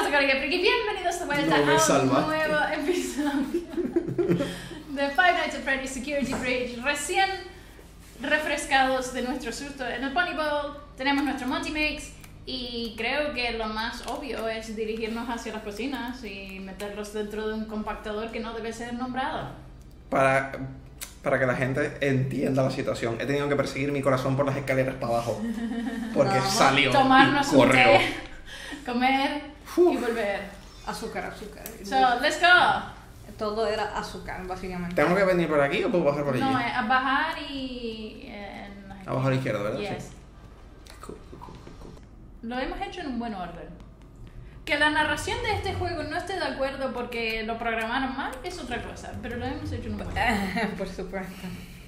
pasa, Colega Friki? Bienvenidos de vuelta a un nuevo episodio de Five Nights at Freddy's Security Breach. Recién refrescados de nuestro susto en el Pony Bowl, tenemos nuestro Monty Mix y creo que lo más obvio es dirigirnos hacia las cocinas y meterlos dentro de un compactador que no debe ser nombrado. Para que la gente entienda la situación, he tenido que perseguir mi corazón por las escaleras para abajo porque salió tomarnos y corrió. un té, comer y volver. Azúcar. So, let's go. Todo era azúcar, básicamente. ¿Tengo que venir por aquí o puedo bajar por allí? No, a bajar y... Abajo a la izquierda, ¿verdad? Yes. Sí. Cool. Lo hemos hecho en un buen orden. Que la narración de este juego no esté de acuerdo porque lo programaron mal es otra cosa, pero lo hemos hecho en un buen orden. Por supuesto.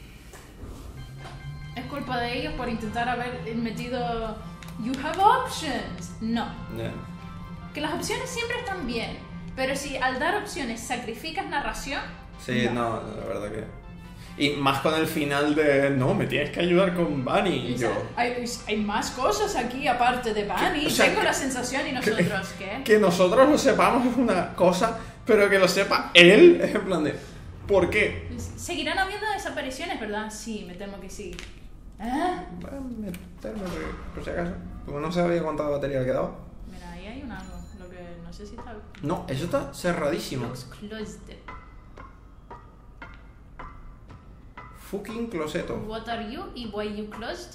Es culpa de ellos por intentar haber metido You have options. No. Yeah. Que las opciones siempre están bien, pero si al dar opciones sacrificas narración... Sí, no, la verdad que... Y más con el final de... No, me tienes que ayudar con Bunny y yo... Hay más cosas aquí aparte de Bunny. O sea, tengo la sensación y nosotros, ¿qué? Que nosotros lo sepamos es una cosa, pero que lo sepa él es en plan de... ¿Por qué? ¿Seguirán habiendo desapariciones, verdad? Sí, me temo que sí. ¿Ah? Voy a meterme por si acaso. Como no sabía cuánta batería le quedaba. Mira, ahí hay un algo. Lo que no sé si está... No, eso está cerradísimo. Looks closed. Fucking closeto. What are you y why you closed?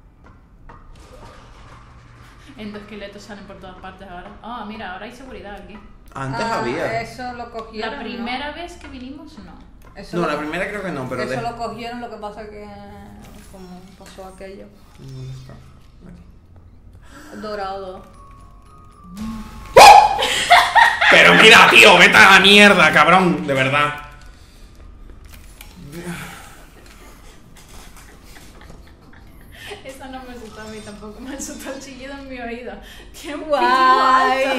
Endoesqueletos salen por todas partes ahora. Ah, mira, ahora hay seguridad aquí. Antes había. Eso lo cogieron. La primera vez que vinimos, no. No, la primera creo que no, pero... Eso lo cogieron, lo que pasa que... Como pasó aquello. ¿Dónde está? Aquí. Dorado. Pero mira, tío, vete a la mierda, cabrón, de verdad. Esa no me asustó a mí tampoco, me asustó el chillido en mi oído. ¡Qué pitido alto!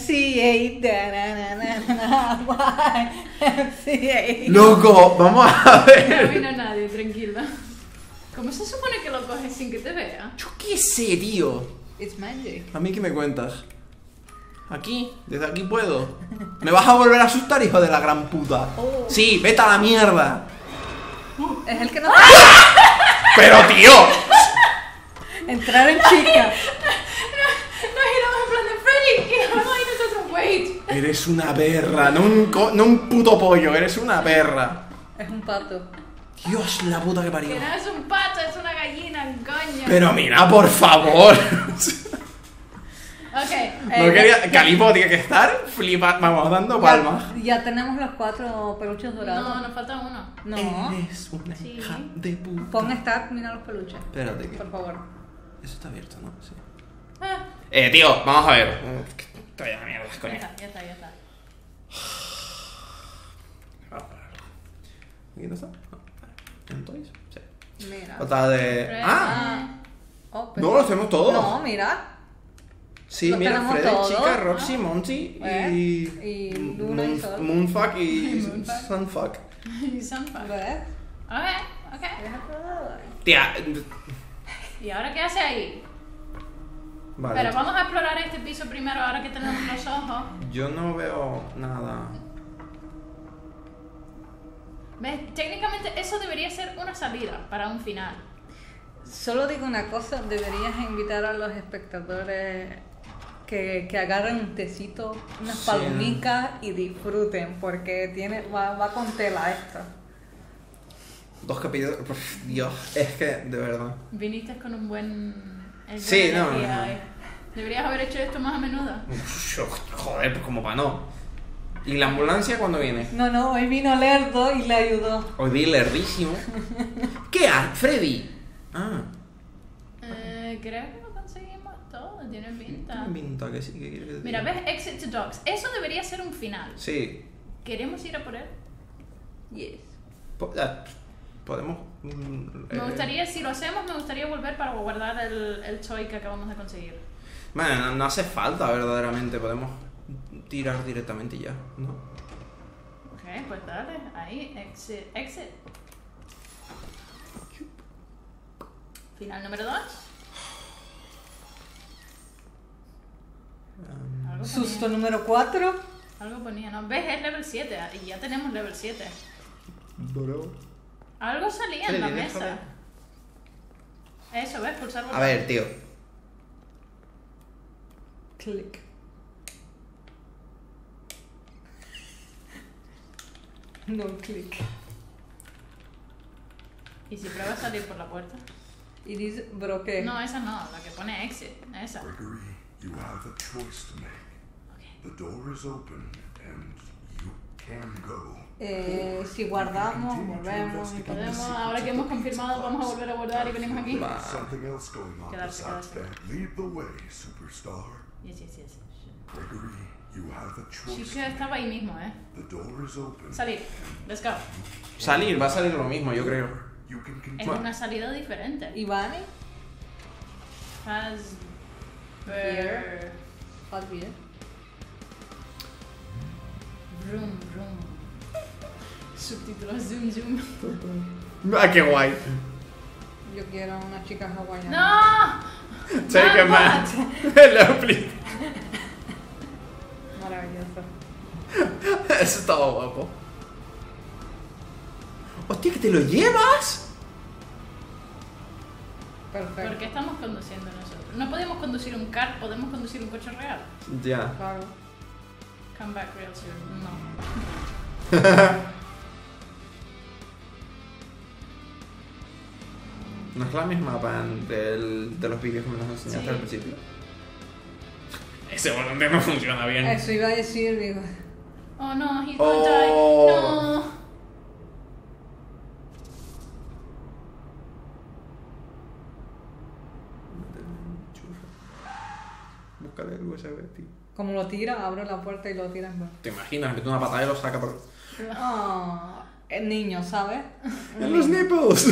YMCA. Loco, vamos a No ver. vino nadie, tranquila. ¿Cómo se supone que lo coges sin que te vea? Yo qué sé, tío. It's magic. ¿A mí qué me cuentas? Aquí, desde aquí puedo. ¿Me vas a volver a asustar, hijo de la gran puta? Oh. Sí, vete a la mierda. Es el que no... Pero, tío. Entrar en chica. Nos giramos en plan de Freddy y nos vemos ahí nosotros, wait. Eres una perra, no un puto pollo, eres una perra. Es un pato. Dios, la puta que Que parió. no es un pato, es una gallina, coño. Pero mira, por favor. Ok. No quería... Calipo tiene que estar flipa. Vamos, dando palmas. Ya tenemos los 4 peluches dorados. No, nos falta uno. No. Eres una Sí. hija de puta. Pon start, mira los peluches. Espérate que... Por favor. Eso está abierto, ¿no? Sí. Ah, Tío, vamos a ver. Estoy a la mierda, ya coño. está, ya está, ya está. ¿Aquí no está? No. ¿En Toys? Sí. Mira. Otra de... ¡Ah! Oh, No, lo hacemos todo. No, mira. Sí, Lo mira, tenemos Freddy, todo. Chica, Roxy, Monty Y Luna y Sol. Moonfuck y Moonfuck. Sunfuck. Y Sunfuck. ¿Ves? Ok. Deja probar. Tía. ¿Y ahora qué hace ahí? Vale. Pero vamos a explorar este piso primero, ahora que tenemos los ojos. Yo no veo nada. ¿Ves? Técnicamente eso debería ser una salida para un final. Solo digo una cosa, deberías invitar a los espectadores que agarren un tecito, unas Sí. palomitas y disfruten, porque va con tela esto. 2 capítulos. Dios, es que, de verdad. Viniste con un buen... Sí, buena no, energía no. hoy. Deberías haber hecho esto más a menudo. Joder, pues como para no. ¿Y la ambulancia cuándo viene? No, hoy vino Lerdo y le ayudó. Hoy vi lerdísimo. ¿Qué haces, Freddy? Ah. Creo que lo conseguimos todo, tiene pinta. Tiene pinta que sí, que quiere que te Mira, diga. ¿ves? Exit to Dogs. Eso debería ser un final. Sí. ¿Queremos ir a por él? Yes. Podemos... Me gustaría, si lo hacemos, me gustaría volver para guardar el toy que acabamos de conseguir. Bueno, no hace falta verdaderamente, podemos tirar directamente y ya, ¿no? Ok, pues dale, ahí, exit. Final número 2. Algo Susto ponía. número 4. Algo ponía, ¿no? ¿Ves? Es level 7 y ya tenemos level 7. Bro. Algo salía en la Freddy, mesa. déjame. Eso, ¿ves? Pulsar botón. A ver, tío. Click. No click. ¿Y si pruebas a salir por la puerta? Y dice, bro, ¿qué? No, esa no, la que pone exit. Esa. Gregory, you have a choice to make. Ok. The door is open and you can go. Si guardamos, volvemos y Podemos, ahora que hemos confirmado, vamos a volver a guardar y venimos aquí. Va. Something else going on Quedarse, besides quedarse. that. Lead the way, superstar. Yes, yes, yes. Gregory, you have a choice. Chica estaba ahí mismo, ¿eh? The door is open. Salir. Let's go. Salir, va a salir lo mismo, yo creo. You can Es continue. una salida diferente. ¿Y Vani? Has... Beer. Hot beer. Vroom, vroom. Subtítulos, zoom, zoom. Ah, qué guay. Yo quiero una chica hawaiana. ¡No! Take a man. Hello, please. Maravilloso. Eso estaba guapo. Hostia, que te lo llevas. Perfecto. ¿Por qué estamos conduciendo nosotros? No podemos conducir un car, podemos conducir un coche real. Ya. Claro. Come back real soon. No. No es la misma pan de los vídeos que me nos enseñaste Sí. al principio. Ese volante no funciona bien. Eso iba a decir, digo. Oh no, he's Oh. gonna die. No. Búscale el USB, tío. Como lo tira, abro la puerta y lo tira en ¿Te imaginas? Mete una patada y lo saca por... Oh, el niño, ¿sabes? ¡En los nipples!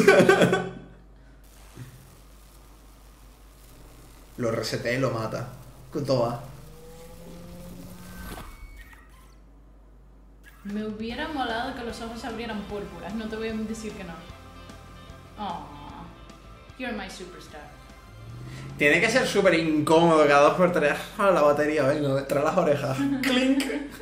Lo resetea y lo mata. Con toda. Me hubiera molado que los ojos se abrieran púrpuras, no te voy a decir que no. Oh, you're my superstar. Tiene que ser súper incómodo cada 2x3. La batería, venga, trae las orejas. ¡Clink!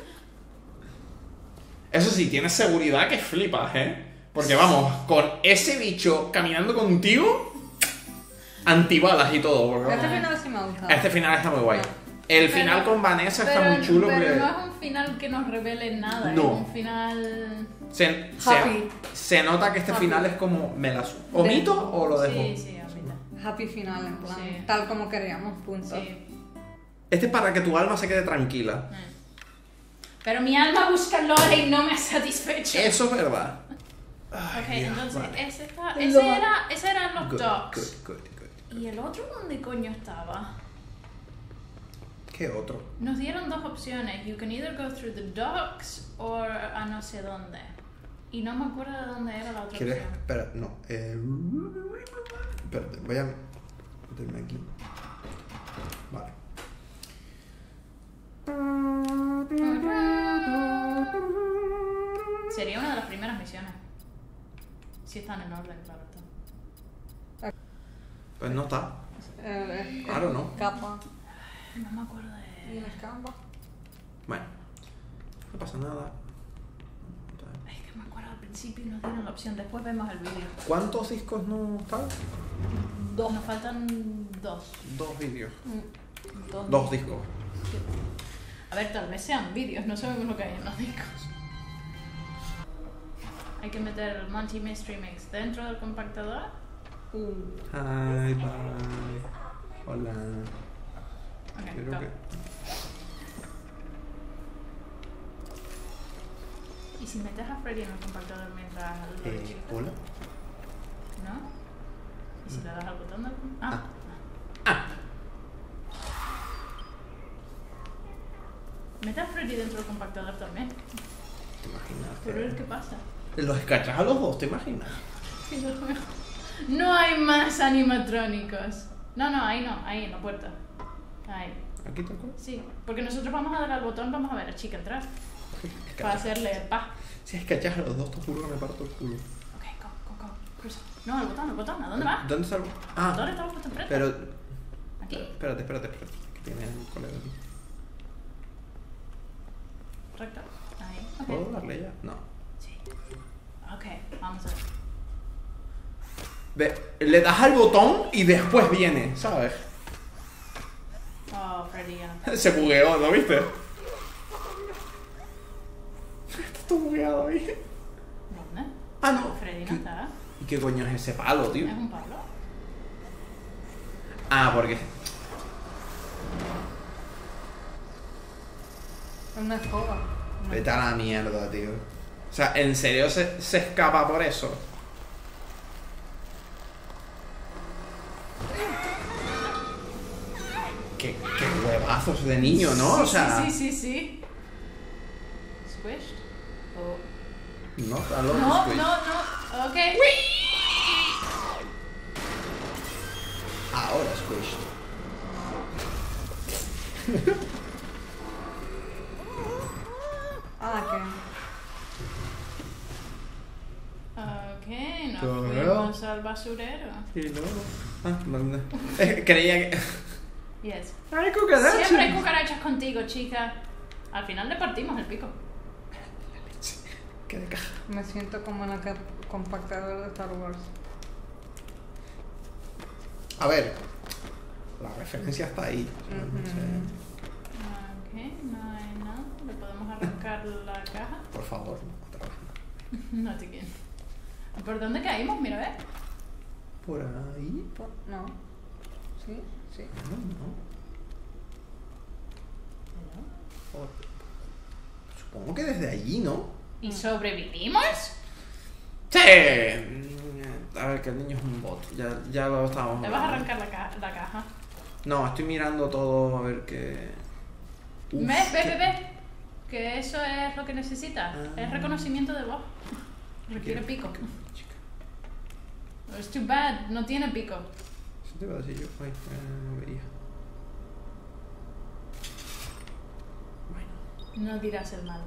Eso sí, tienes seguridad que flipas, ¿eh? Porque vamos, con ese bicho caminando contigo, antibalas y todo. Porque, Este vamos, final sí me ha gustado. este final está muy guay. El Pero- final con Vanessa está Pero- muy chulo pero porque... no es un final que nos revele nada, No. es un final... Happy. se nota que este Happy. final es como... ¿Me las omito o lo dejo? Sí, sí, ahorita. Happy final, en plan. Sí. Tal como queríamos, punto. Sí. Este es para que tu alma se quede tranquila. Pero mi alma busca lore y no me ha satisfecho. Eso es verdad. Ok, Dios, entonces vale. ese eran los Good, docks. good, good. ¿Y el otro dónde coño estaba? ¿Qué otro? Nos dieron dos opciones. You can either go through the docks or a no sé dónde. Y no me acuerdo de dónde era la otra ¿Quieres? opción. Espera, no. Espérate, voy a meterme aquí. Vale. Sería una de las primeras misiones. Si están en orden, claro está. Pues no está. Claro, ¿no? Capa. No me acuerdo Y de... la capa. Bueno. No pasa nada. Es que me acuerdo al principio y nos dieron la opción. Después vemos el vídeo. ¿Cuántos discos no están? Dos. Nos faltan dos. 2 vídeos. Dos. 2 discos. A ver, tal vez sean vídeos, no sabemos lo que hay en los discos. Hay que meter el Monty Mystery Mix dentro del compactador. Hi, bye. Hola. Ok, Creo go. que... ¿Y si metes a Freddy en el compactador mientras lo chicas? Hola. ¿No? ¿Y si le das al botón del... Mete a Freddy dentro del compactador también. ¿Te imaginas? Pero ver qué pasa. Los escachas a los dos, ¿te imaginas? Sí, Dios mío. No hay más animatrónicos. No, ahí no, ahí en la puerta. Ahí. Aquí tal cual. Sí, porque nosotros vamos a dar al botón, vamos a ver a la chica entrar. Para hacerle pa. Si escachas a los dos, te juro que me parto el culo. Ok, go, cruza. No, al botón, ¿a dónde va? ¿Dónde está el...? ¿Dónde está el botón enfrente? Pero... Aquí. Espérate. Que tiene un colega aquí. Recto. Ahí. Ok. ¿Puedo darle ya? No. Sí. Ok, vamos a ver. Le das al botón y después viene, ¿sabes? Oh, Freddy ya no. Se bugueó, ¿no viste? Está todo bugueado ahí. ¿Dónde? Ah, no. Freddy no está. ¿Y qué coño es ese palo, tío? ¿Es un palo? Ah, porque... Una escoba. Vete a la mierda, tío. O sea, ¿en serio se escapa por eso? Qué huevazos de niño, ¿no? Sí, O sea... sí. Squished. Oh. No, está loco. No, Squid. no. Ok. Ahora squished. Ok, nos Todo fuimos al basurero. Y luego... Ah, no. Creía que... Yes. ¡Ay, cucaracha! Siempre hay cucarachas contigo, chica. Al final le partimos el pico. Qué de caja. Me siento como una compactadora de Star Wars. A ver, la referencia está ahí. Ok, no hay nada. ¿Le podemos arrancar la caja? Por favor, no, otra vez. No te quiero. ¿Por dónde caímos? Mira, ve. Por ahí. No. Sí. No. Hello. Supongo que desde allí, ¿no? ¿Y sobrevivimos? ¡Sí! A ver, que el niño es un bot. Ya lo estábamos ¿Te vas a hablando. arrancar la caja? No, estoy mirando todo a ver qué... Uf, Ve. Que eso es lo que necesita. Ah. Es reconocimiento de voz. Requiere pico. Chica. It's too bad, no tiene pico. Eso te iba a decir yo. Ay, no veía. Bueno. No dirás el mal.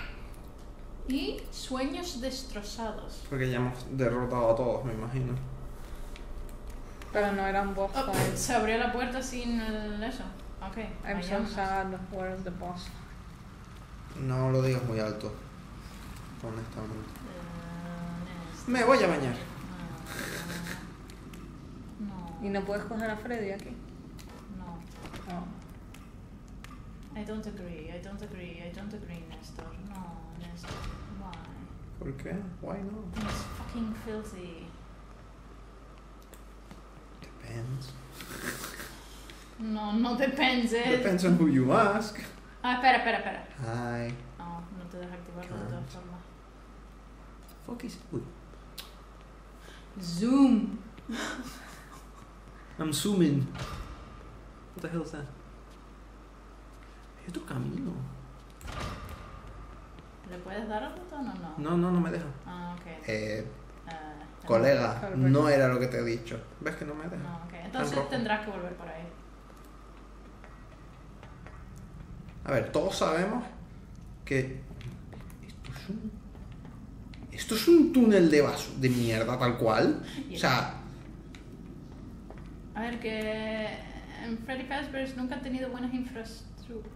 Y sueños destrozados. Porque ya hemos derrotado a todos, me imagino. Pero no era un boss Oh, fight. se abrió la puerta sin eso. Ok. I'm so vayamos. sad. Where's the boss? No lo digas muy alto. Honestamente. Este- Me voy a bañar. No. ¿Y no puedes coger a Freddy aquí? No. Oh. I don't agree, Néstor. No, Néstor. Why? ¿Por qué? Why not? He's fucking filthy. Depends. No depends, Depends on who you ask. Ah, espera. Hi. No te deja activarlo de todas formas. Fuck is... Uy. Zoom. I'm zooming. What the hell is that? Hay otro camino. ¿Le puedes dar al botón o no? No me deja. Ah, ok. Colega, Perfecto. no era lo que te he dicho. ¿Ves que no me deja? No, ok. Tan Entonces rojo. tendrás que volver por ahí. A ver, todos sabemos que esto es un túnel de mierda tal cual. O sea, A ver, que en Freddy Fazbear's nunca han tenido buenas infraestructuras.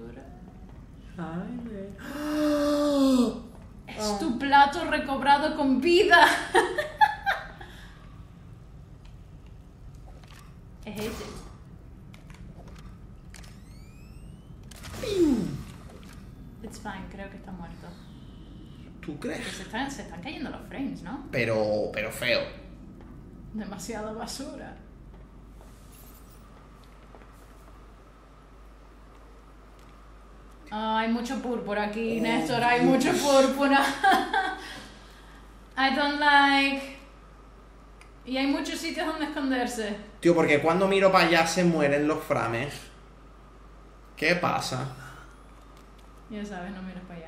Es tu plato recobrado con vida. Es ese. It's fine, creo que está muerto. ¿tú Que crees? se están cayendo los frames, ¿no? Pero feo. Demasiada basura. Hay mucho púrpura aquí, Néstor, hay mucho púrpura. I don't like. Y hay muchos sitios donde esconderse. Tío, porque cuando miro para allá se mueren los frames. ¿Qué pasa? Ya sabes, no mires para allá.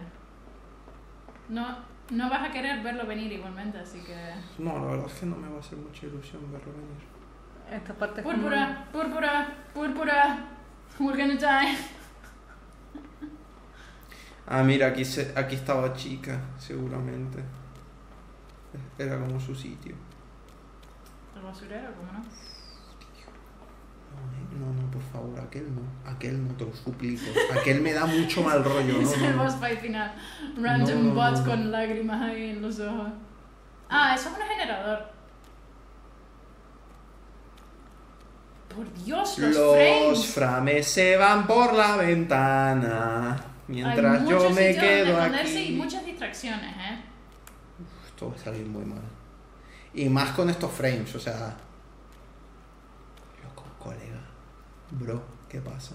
No vas a querer verlo venir igualmente, así que... No, la verdad es que no me va a hacer mucha ilusión verlo venir. Esta parte es Púrpura. We're gonna die. Ah, mira, aquí estaba chica, seguramente. Era como su sitio. El basurero, ¿cómo no? No, por favor, aquel no, te lo suplico. Aquel me da mucho mal rollo, Es el no. boss fight final. Random No. bots con lágrimas ahí en los ojos. Ah, eso es un generador. Por Dios, los frames. frames se van por la ventana. Mientras Hay yo muchos me sitios donde quedo esconderse aquí. y muchas distracciones, ¿eh? Esto va a salir muy mal. Y más con estos frames, o sea... Loco, colega. Bro, ¿qué pasa?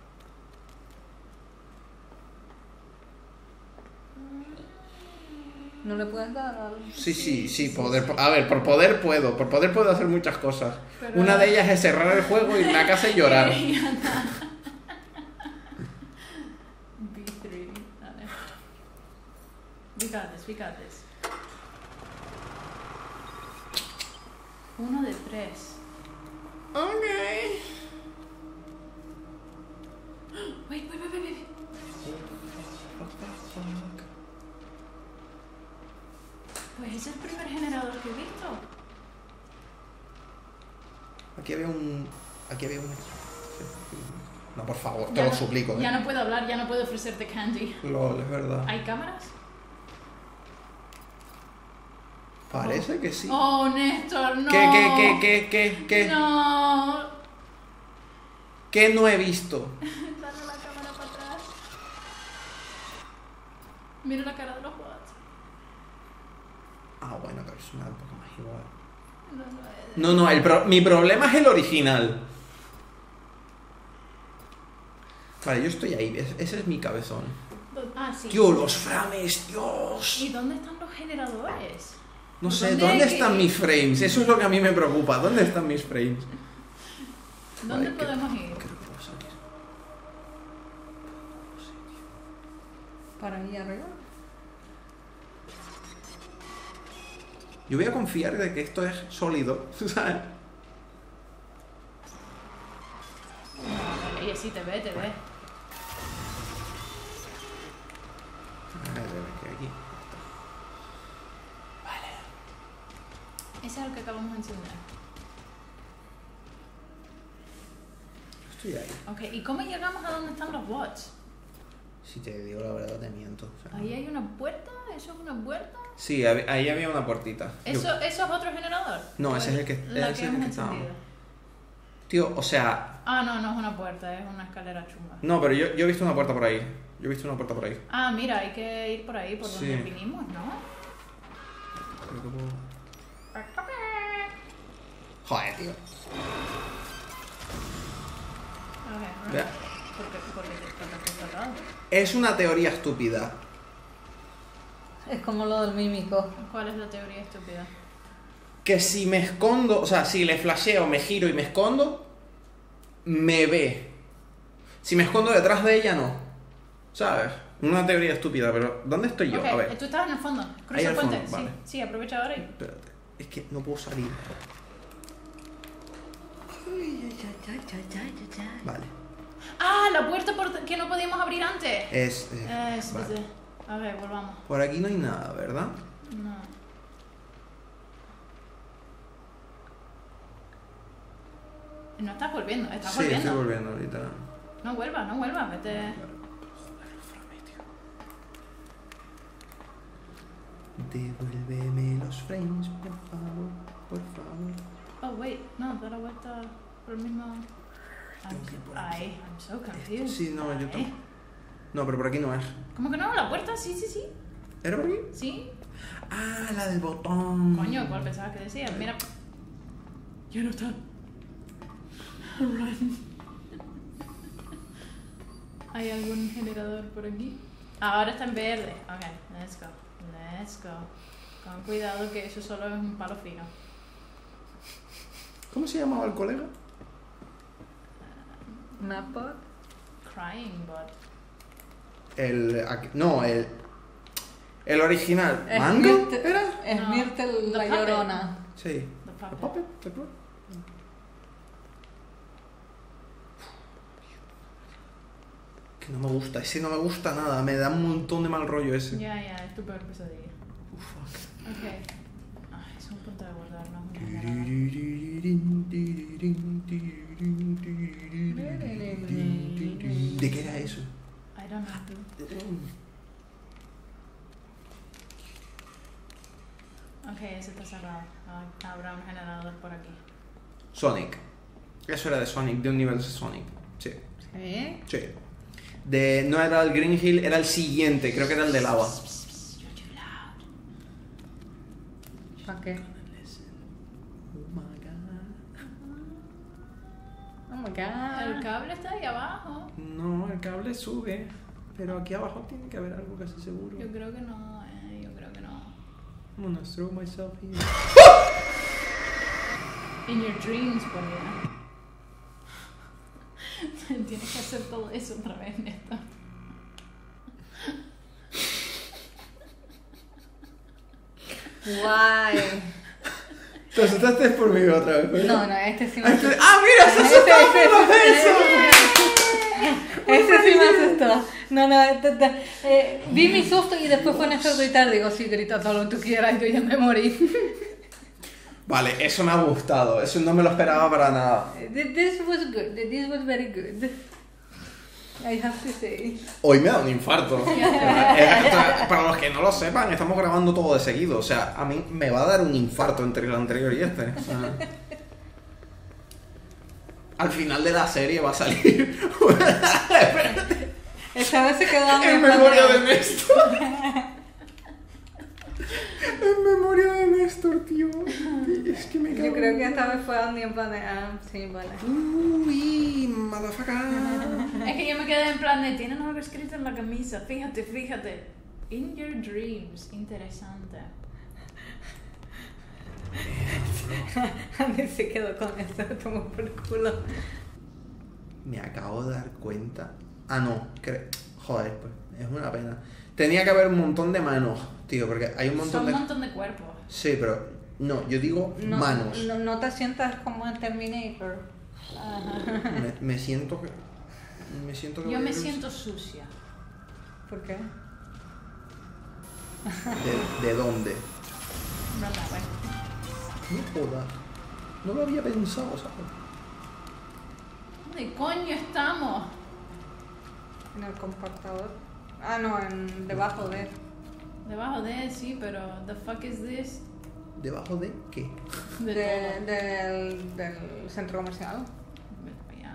¿No le puedes dar algo? Sí, poder... A ver, por poder puedo hacer muchas cosas. Pero- Una de ellas es cerrar el juego, irme a casa y llorar. B3, dale. We got this. 1 de 3. Ok. Wait. Pues es el primer generador que he visto. Aquí había un... No, por favor, te Ya lo no- suplico. Ya no puedo hablar, ya no puedo ofrecerte candy. LOL, es verdad. ¿Hay cámaras? Parece que sí. Oh, Néstor, no. ¿Qué? No. ¿Qué no he visto? Dale la cámara para atrás. Mira la cara de los bots. Ah, bueno, pero es una un poco más igual. No, No, mi problema es el original. Vale, yo estoy ahí, ese es mi cabezón. Ah, sí. Tío, los frames, Dios. ¿Y dónde están los generadores? No sé, ¿Dónde ¿dónde hay que están ir? mis frames? Eso es lo que a mí me preocupa. ¿Dónde están mis frames? ¿Dónde Vale, podemos ir? Creo que puedo salir. ¿Para ahí arriba? Yo voy a confiar de que esto es sólido, ¿sabes? Vale, sí, te ve. A ver, que aquí. Ese es el que acabamos de encender. Estoy ahí. Ok, ¿y cómo llegamos a donde están los bots? Si te digo la verdad, te miento. O sea, ¿Ahí hay una puerta? ¿Eso es una puerta? Sí, ahí había una puertita. ¿Eso es otro generador? No, ¿O ese es el que- la ese es el hemos que estábamos. encendido? Tío, o sea... Ah, no es una puerta, es una escalera chunga. No, pero yo he visto una puerta por ahí. Ah, mira, hay que ir por ahí, por donde Sí. vinimos, ¿no? Creo que puedo... Joder, tío. Ok, Vea. porque está cerrado. Es una teoría estúpida. Es como lo del mímico. ¿Cuál es la teoría estúpida? Que si me escondo, o sea, si le flasheo, me giro y me escondo, me ve. Si me escondo detrás de ella, no. ¿Sabes? Una teoría estúpida, pero ¿dónde estoy yo? Ok, A ver, tú estás en el fondo. Ahí Cruza el al puente. fondo, vale. Sí, aprovecha ahora y... espérate. Es que no puedo salir. Vale. ¡Ah! La puerta que no podíamos abrir antes. Es... vale. A ver, volvamos. Por aquí no hay nada, ¿verdad? No. No estás volviendo, estás Sí, volviendo. estoy volviendo ahorita. No vuelvas, vete. Devuélveme los frames, por favor, por favor. Oh, wait, no, da la vuelta por el mismo... Tengo que ir por aquí. I'm so confused. Sí, no, yo Ay. tampoco. No, pero por aquí no es. ¿Cómo que no? ¿La puerta? Sí. ¿Era por aquí? ¿Sí? Ah, la del botón. Coño, ¿cuál pensabas que decía? Mira. Ya no está. Run. ¿Hay algún generador por aquí? Ahora está en verde. Ok, let's go. Con cuidado que eso solo es un palo fino. ¿Cómo se llamaba el colega? Mapbot. Crying bot. El original. Es ¿Mango? Myrtle- ¿Era? Es No, Myrtle The la Puppet. Llorona. Sí. The ¿El puppet. puppet? ¿El puppet? Que no me gusta, ese no me gusta nada, me da un montón de mal rollo ese. Ya, es tu peor pesadilla. Fuck. Ok. Ay, es un punto de guardar, no es un ¿De qué era eso? I don't know. Ok, ese está cerrado. Habrá un generador por aquí. Sonic. Eso era de Sonic, de un nivel de Sonic. Sí. ¿Sí? Sí. No era el Green Hill, era el siguiente, creo que era el de lava. ¿Para qué? Oh my god. El cable está ahí abajo. No, el cable sube. Pero aquí abajo tiene que haber algo casi seguro. Yo creo que no, yo creo que no. I'm gonna throw myself here. In your dreams, por Dios. Tienes que hacer todo eso otra vez, Néstor. Guay. Te asustaste por mí otra vez, ¿verdad? No, este sí me ¡Ah, asustó. mira! ¡Se asustó por los Ese sí me asustó. No, vi mi susto y después fue Néstor gritar. Digo, sí, grita todo lo que tú quieras, yo ya me morí. Vale, eso me ha gustado. Eso no me lo esperaba para nada. This was good. This was very good. I have to say. Hoy me da un infarto. Para los que no lo sepan, estamos grabando todo de seguido. O sea, a mí me va a dar un infarto entre el anterior y este. O sea, al final de la serie va a salir. Esta vez se quedó En memoria de Néstor. En memoria de Néstor, tío. Es que me cago. Yo creo que esta vez fue Andy en plan de. Sí, vale. Uy, motherfucker. Es que yo me quedé en plan de, tienen algo escrito en la camisa, fíjate. In your dreams, interesante. Andy se quedó con eso, tomó por culo. Me acabo de dar cuenta. Ah, no. Joder, pues es una pena. Tenía que haber un montón de manos, tío, porque hay un montón Son de... un montón de cuerpos. Sí, pero... No, yo digo manos. No te sientas como en Terminator. Me siento que... Yo me siento sucia. ¿Por qué? ¿De dónde? No la veo. No jodas. No lo había pensado, ¿sabes? ¿Dónde coño estamos? En el compactador. Ah, no, debajo de. Debajo de, sí, pero the fuck is this? ¿Debajo de qué? De Del centro comercial. todo. Ya.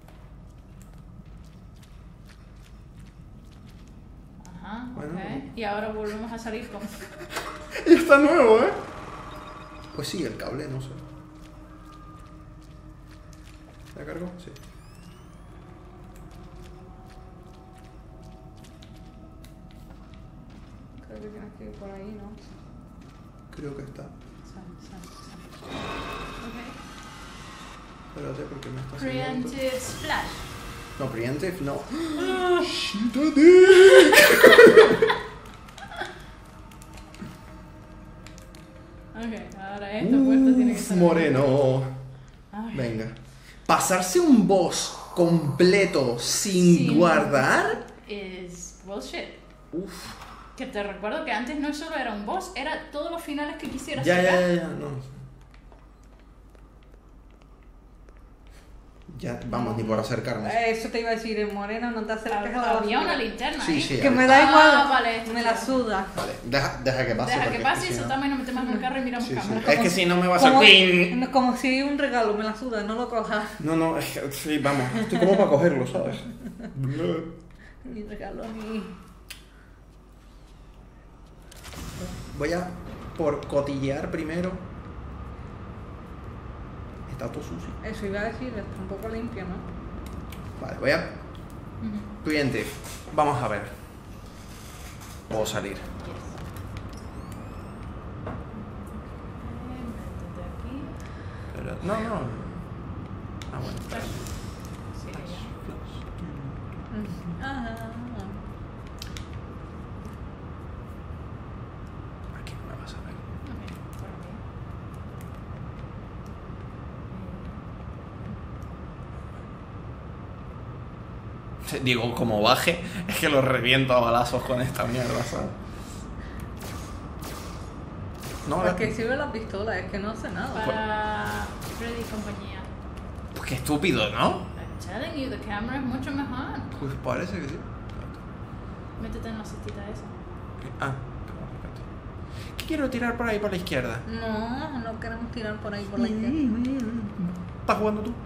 Ajá, Bueno, ok. bueno. Y ahora volvemos a salir con... Y está nuevo, ¿eh? Pues sí, el cable, no sé. ¿La cargo? Sí. Creo que tienes que ir por ahí, ¿no? Creo que está. Sal. Ok. Espérate, porque me está haciendo... Preemptive splash. No, preemptive, no. Ok, ahora esta puerta tiene que estar... Moreno. Ay. Venga. Pasarse un boss completo sin guardar. Es bullshit. Uf. Que te recuerdo que antes no solo era un boss, era todos los finales que quisieras Ya, sacar. no. Ya, vamos, ni por acercarme. Eso te iba a decir, en Moreno no te acerques a la Había una basura. linterna Sí, ahí. sí. Que me da igual, vale, me la suda. Vale, deja que pase. Deja porque que pase es y que si no- soltamos y nos metemos en el carro y miramos Sí, sí. cámara. Es que si no me va a hacer ping. Como si un regalo, me la suda, no lo cojas. No, es que, sí, vamos. Estoy como para cogerlo, ¿sabes? Ni regalo, ni... Voy a por cotillear primero. Está todo sucio. Eso iba a decir, está un poco limpio, ¿no? Vale, voy a... Ujú. Preemptive. Vamos a ver. Puedo salir. Yes. Métete aquí. Pero, no. Ah, bueno. espera. Sí, ya. Ajá. Aquí no me vas a ver. Ok, por aquí. Digo, como baje, es que lo reviento a balazos con esta mierda, ¿sabes? No, ¿Para qué sirve la pistola? Es que no hace nada. Para Freddy y compañía. Qué estúpido, ¿no? I'm telling you, the camera es mucho mejor. Pues parece que sí. Métete en la cestita esa. Ah, espérate. ¿Qué quiero tirar por ahí, por la izquierda? No queremos tirar por ahí por la izquierda. ¿Estás jugando tú?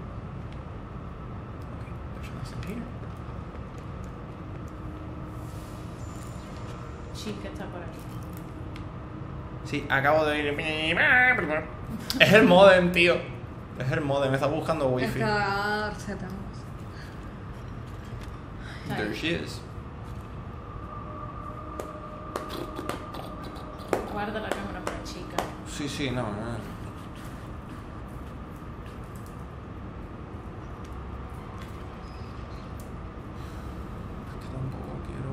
Ok, Chica está por aquí. sí, acabo de oír. Es el modem, tío. Es el modem, está buscando wifi. Escarcetamos. There she is. Guarda la cámara para chica. Sí, no. Es que tampoco quiero.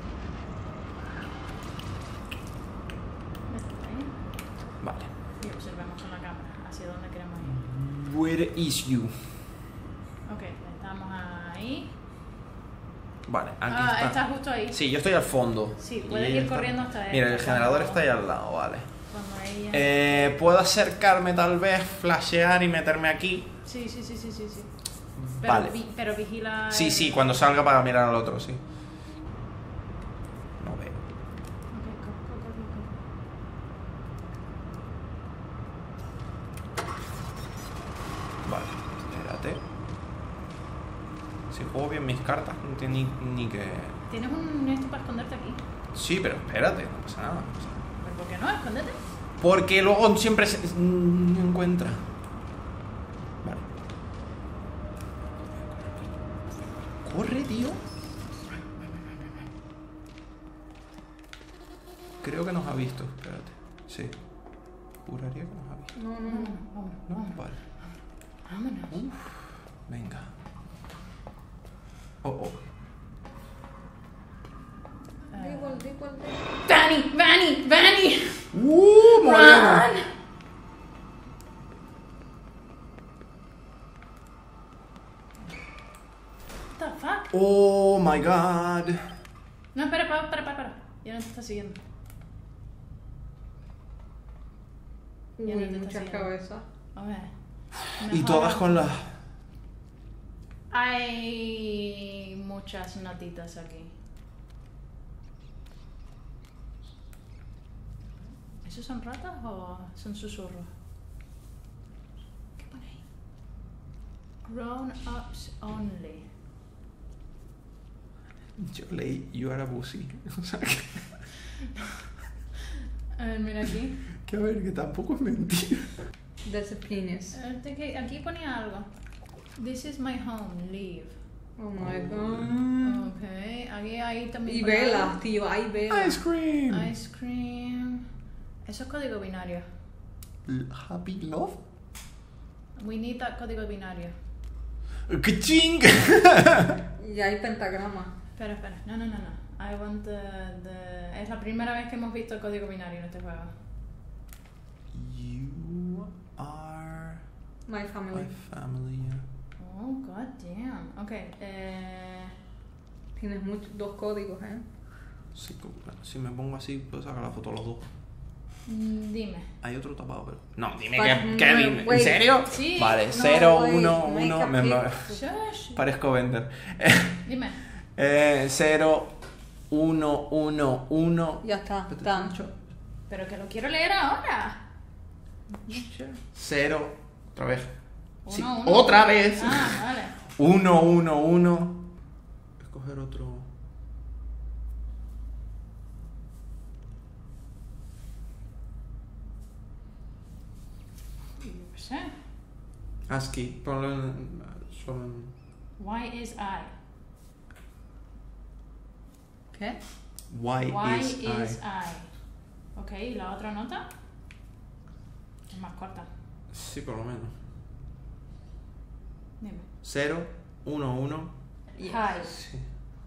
Métete ahí. Vale. Y observemos con la cámara hacia dónde queremos ir. Where is you? Ok, estamos ahí. Vale, aquí Está justo ahí. Sí, yo estoy al fondo. Sí, Y puedes ella ir está- corriendo hasta él. Mira, el generador está ahí al lado, vale. Cuando ella... Puedo acercarme tal vez, flashear y meterme aquí. Sí. Pero, Vale. pero vigila... Sí, cuando salga para mirar al otro, sí. No veo. Ok, go. Vale, espérate. Si juego bien mis cartas, no tiene ni que... ¿Tienes un esto para esconderte aquí? Sí, pero espérate, no pasa nada. ¿Pero por qué no? Escóndete. Porque luego siempre se encuentra. Vale. Corre, tío. Creo que nos ha visto, espérate. Sí. Juraría que nos ha visto. No. Vámonos. Vale. Vámonos. Venga. Oh. Igual. Vanny! Morena. Run! What the fuck? Oh my god. No, espera. Ya no te está siguiendo. Ya no te está Muchas siguiendo. cabezas. A ver. Y Mejor- todas con las... Hay muchas notitas aquí. ¿Esos son ratas o son susurros? ¿Qué pone ahí? Grown-ups only. Yo leí You are a pussy. O sea que... A ver, mira aquí. Que a ver, que tampoco es mentira. There's a penis. Aquí ponía algo. This is my home, leave. Oh my god. Ok, ahí también. Y ponía velas, tío, hay velas. Ice cream. Ice cream. Eso es código binario. Happy love. We need that código binario. ¡Kaching! Y hay pentagrama. Espera. No. I want the... Es la primera vez que hemos visto el código binario en este juego. You are My family. my family. Oh, god damn. Ok, Tienes dos códigos, ¿eh? Sí, bueno, si me pongo así, puedo sacar la foto a los dos. dime. Hay otro tapado, pero... No, dime But que no, dime. ¿En wait. serio? Sí. Vale, No, 0, wait, 1, make 1... a Me Shush. parezco vender. Dime. 0, 1, 1, 1... Ya está, done. Pero que lo quiero leer ahora. 0, otra vez. Sí, Uno. otra vez. Ah, vale. 1, 1, 1. Escoger otro. Yo qué sé. ASCII. Ponlo solo en... Why is I? ¿Qué? Why is I? Ok, ¿y la otra nota? Es más corta. Sí, por lo menos. Dime. 0, 1, 1. Hide. Sí.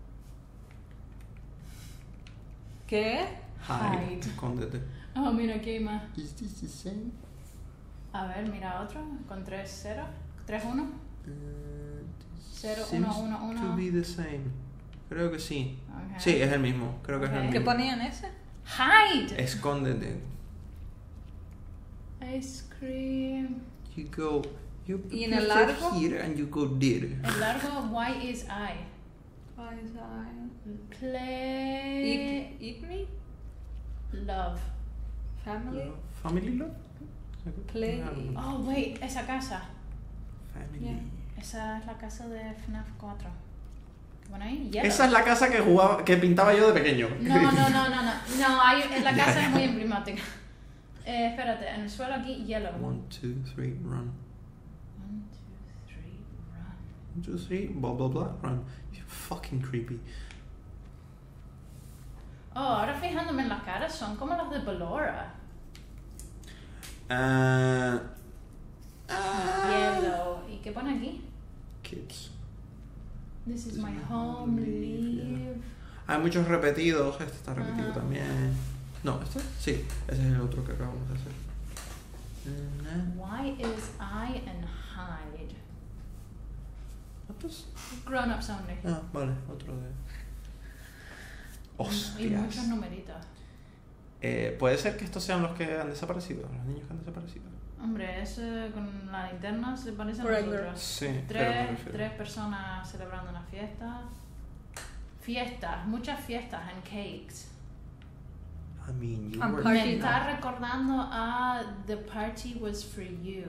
¿Qué? Hide. Hide. Escóndete. Oh, mira, aquí hay más. Is this the same? A ver, mira otro. Con 3, 0. 3, 1. 0, 1, 1, 1. To be the same. Creo que sí. Ok. Sí, es el mismo. Creo que es el Ok. mismo. ¿Qué ponían ese? Hide. Escóndete. Ice cream. You go Y en el largo. Here and you go there. El largo, why is I? Play. Eat me? Love. Family? Family love? Play. Oh, wait, esa casa. Family. Yeah. Esa es la casa de FNAF 4. ¿Qué pone ahí? Yellow. Esa es la casa que pintaba yo de pequeño. No, la casa es muy emblemática. Espérate, en el suelo aquí, yellow. 1, 2, 3, run. 1, 2, 3, run. 1, 2, 3, blah blah blah, run. You're fucking creepy. Oh, ahora fijándome en las caras, son como las de Ballora. Yellow. ¿Y qué pone aquí? Kids. This is my home, leave. Hay muchos repetidos, este está repetido Ajá. también. No, ¿este? Sí, ese es el otro que acabamos de hacer. Why is I and hide? ¿Estos? Grown ups only. Ah, vale, otro de... Y Hostias. muchos numeritos. Puede ser que estos sean los que han desaparecido, los niños que han desaparecido. Hombre, eso con la linterna se parece a Right, nosotros. Sí, pero me refiero. Tres personas celebrando una fiesta. Fiestas, muchas fiestas and cakes. I mean, you I'm were... Party Me está no. recordando a The Party Was For You.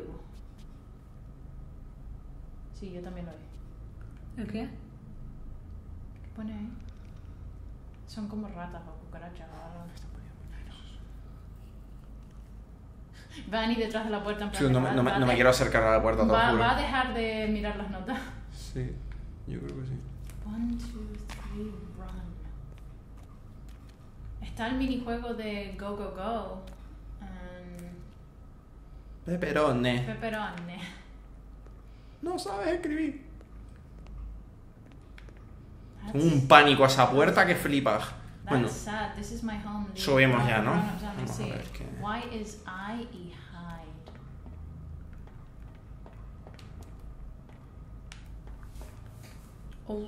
Sí, yo también lo vi. ¿El qué? ¿Qué pone ahí? Son como ratas o cucarachas o algo. Vani detrás de la puerta en plan Sí, que no me quiero acercar a la puerta, te lo juro. va a dejar de mirar las notas. Sí, yo creo que sí. 1, 2, 3, run. Está el minijuego de Go Go Go. Peperone. Pepperone. No sabes escribir. That's- Tengo un pánico a esa puerta que flipas. That's Bueno, sad. This is my home. leave. subimos ya, ¿no? Grown-ups only, Vamos a sí. ver qué- Why is I y hide? Oh.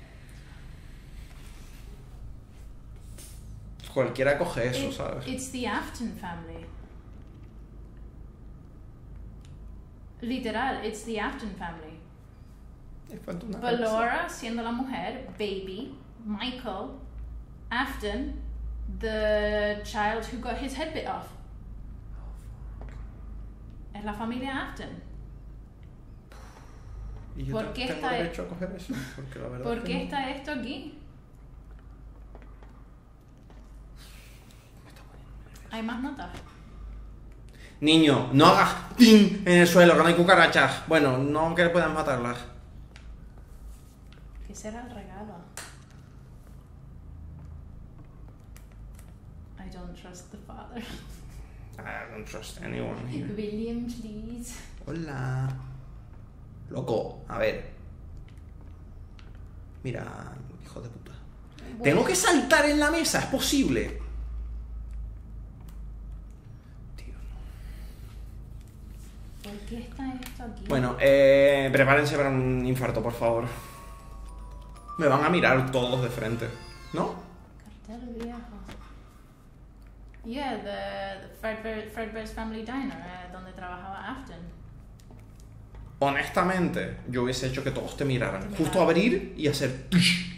cualquiera coge eso, It- ¿sabes? It's the Afton family. Literal, it's the Afton family. Me falta una Ballora siendo la mujer, Baby, Michael, Afton, the child who got his head bit off. Es la familia Afton. ¿Y yo ¿por qué tengo está- derecho a coger eso? Porque la verdad ¿Por es que qué no. está esto aquí? Hay más notas. Niño, no hagas ¡ting! En el suelo, que no hay cucarachas. Bueno, no que puedan matarlas. ¿Qué será el regalo? I don't trust the father. I don't trust anyone here. William, please. Hola. Loco, a ver. Mira, hijo de puta. Tengo que saltar en la mesa, es posible. Tío, no. ¿Por qué está esto aquí? Bueno, prepárense para un infarto, por favor. Me van a mirar todos de frente, ¿no? Cartel viejo. Yeah, the Fredbear's Family Diner, donde trabajaba Afton. Honestamente, yo hubiese hecho que todos te miraran. Te Justo miraran. abrir y hacer... tush.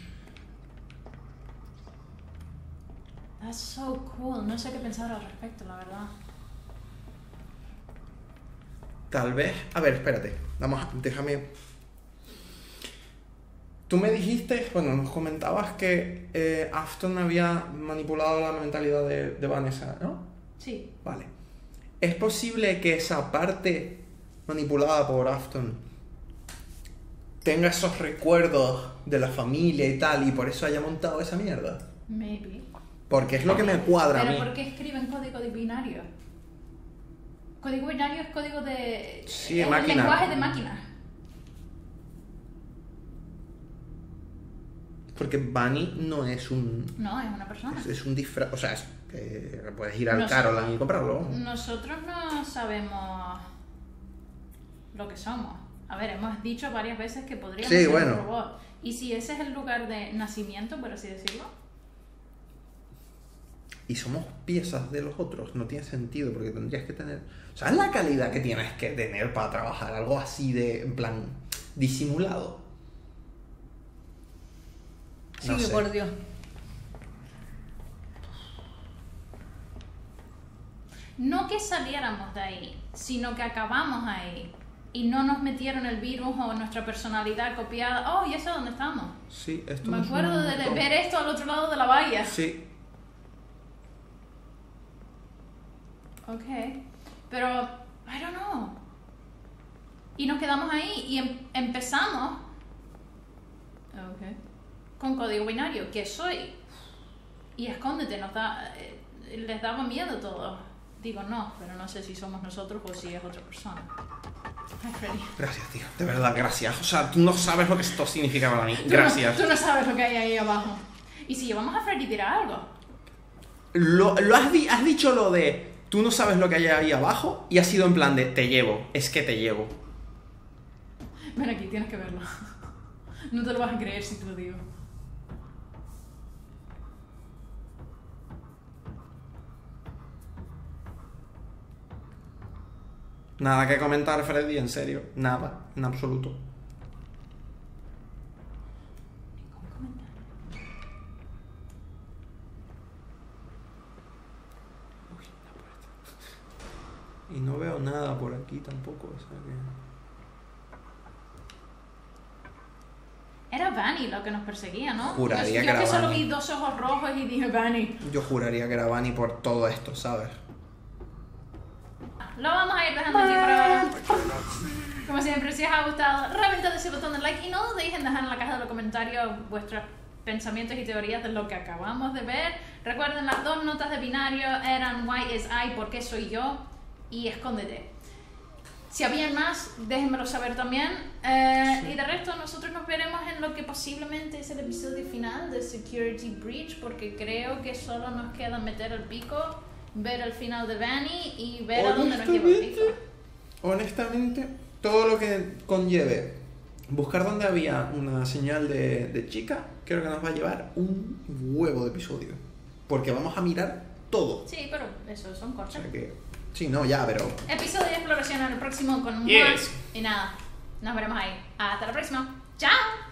That's so cool. No sé qué pensar al respecto, la verdad. Tal vez... A ver, espérate. Déjame... Tú me dijiste, bueno, nos comentabas que Afton había manipulado la mentalidad de Vanessa, ¿no? Sí. Vale. ¿Es posible que esa parte manipulada por Afton tenga esos recuerdos de la familia y tal, y por eso haya montado esa mierda? Maybe. Porque es lo que me cuadra a Pero mí. ¿por qué escriben código de binario? Código binario es código de... Sí, de es máquina. lenguaje de máquina. Porque Bunny no es un... No, es una persona. Es un disfraz... O sea, puedes ir al No sé. Caroline y comprarlo. Nosotros no sabemos lo que somos. A ver, hemos dicho varias veces que podríamos Sí, ser bueno. un robot. ¿Y si ese es el lugar de nacimiento, por así decirlo? y somos piezas de los otros. No tiene sentido porque tendrías que tener... ¿Sabes la calidad que tienes que tener para trabajar algo así de, en plan, disimulado? Sí, No sé. por Dios. No que saliéramos de ahí, sino que acabamos ahí. Y no nos metieron el virus o nuestra personalidad copiada. Oh, ¿y eso dónde estamos? Sí, esto Me me suena acuerdo un de montón. ver esto al otro lado de la valla. Sí. Ok. Pero, I don't know. Y nos quedamos ahí y empezamos con código binario, que soy. Y escóndete, les daba miedo todo. Digo, no, pero no sé si somos nosotros o si es otra persona. Ay, Freddy. Gracias, tío. De verdad, gracias. O sea, tú no sabes lo que esto significa para mí. Tú Gracias. no sabes lo que hay ahí abajo. Y si llevamos a Freddy dirá algo. Has dicho lo de tú no sabes lo que hay ahí abajo y ha sido en plan de te llevo, es que te llevo. Ven aquí, tienes que verlo. No te lo vas a creer si te lo digo. Nada que comentar, Freddy, en serio. Nada, en absoluto. Ningún comentario. Uy, la puerta. Y no veo nada por aquí tampoco, o sea que... Era Vanny lo que nos perseguía, ¿no? Juraría yo que era solo Vanny. vi 2 ojos rojos y dije Vanny. Yo juraría que era Vanny por todo esto, ¿sabes? Lo vamos a ir dejando aquí por ahora. Como siempre, si os ha gustado, reventad ese botón de like y no dejen dejar en la caja de los comentarios vuestros pensamientos y teorías de lo que acabamos de ver. Recuerden, las 2 notas de binario eran Why is I, ¿por qué soy yo? Y escóndete. Si había más, déjenmelo saber también. Y de resto, nosotros nos veremos en lo que posiblemente es el episodio final de Security Breach, porque creo que solo nos queda meter el pico, ver el final de Vanny y ver a dónde nos lleva el pico. Honestamente, todo lo que conlleve buscar dónde había una señal de chica, creo que nos va a llevar un huevo de episodio. Porque vamos a mirar todo. Sí, pero eso son O corchos. sea que... Sí, no, ya, pero... Episodio de exploración en el próximo con más. Yes. Y nada, nos veremos ahí. Hasta la próxima. ¡Chao!